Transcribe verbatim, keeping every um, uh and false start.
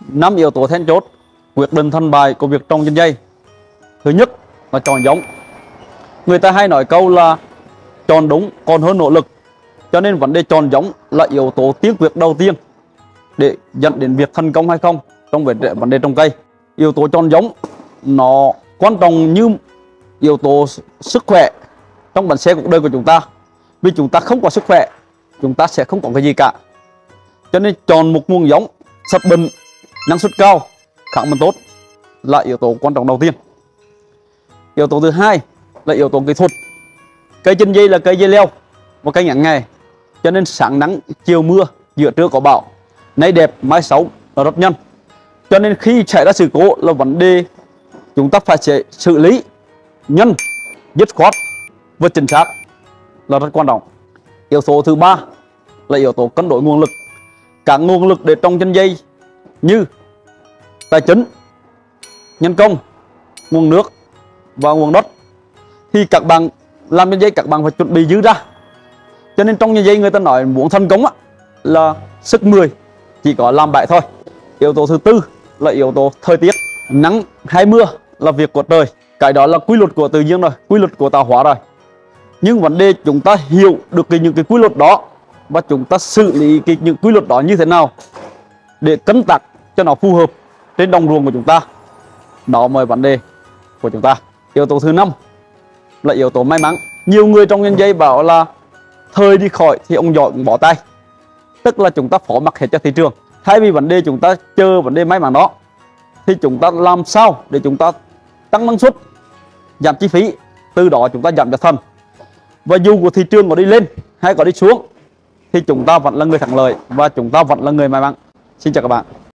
năm yếu tố then chốt quyết định thành bại của việc trồng chanh dây. Thứ nhất là chọn giống. Người ta hay nói câu là chọn đúng còn hơn nỗ lực, cho nên vấn đề chọn giống là yếu tố tiên quyết đầu tiên để dẫn đến việc thành công hay không trong vấn đề trồng cây. Yếu tố chọn giống nó quan trọng như yếu tố sức khỏe trong bản xe cuộc đời của chúng ta, vì chúng ta không có sức khỏe chúng ta sẽ không có cái gì cả. Cho nên chọn một nguồn giống sạch bệnh, năng suất cao, kháng bệnh tốt là yếu tố quan trọng đầu tiên. Yếu tố thứ hai là yếu tố kỹ thuật. Cây chanh dây là cây dây leo và cây ngắn ngày, cho nên sáng nắng chiều mưa, giữa trưa có bão, nay đẹp mai xấu là rất nhanh. Cho nên khi xảy ra sự cố là vấn đề chúng ta phải sẽ xử lý nhanh, dứt khoát và chính xác là rất quan trọng. Yếu tố thứ ba là yếu tố cân đối nguồn lực. Các nguồn lực để trồng chanh dây như tài chính, nhân công, nguồn nước và nguồn đất thì các bạn làm chanh dây các bạn phải chuẩn bị dư ra. Cho nên trong chanh dây người ta nói muốn thành công là sức mười chỉ có làm bảy thôi. Yếu tố thứ tư là yếu tố thời tiết. Nắng hay mưa là việc của trời, cái đó là quy luật của tự nhiên rồi, quy luật của tạo hóa rồi. Nhưng vấn đề chúng ta hiểu được cái, những cái quy luật đó và chúng ta xử lý cái, những quy luật đó như thế nào để cân tắc cho nó phù hợp trên đồng ruộng của chúng ta, đó mới vấn đề của chúng ta. Yếu tố thứ năm là yếu tố may mắn. Nhiều người trong nhân dây bảo là thời đi khỏi thì ông giỏi cũng bỏ tay, tức là chúng ta phó mặc hết cho thị trường. Thay vì vấn đề chúng ta chờ vấn đề may mắn đó thì chúng ta làm sao để chúng ta tăng năng suất, giảm chi phí, từ đó chúng ta giảm giá thành. Và dù của thị trường có đi lên hay có đi xuống thì chúng ta vẫn là người thắng lợi và chúng ta vẫn là người may mắn. Xin chào các bạn.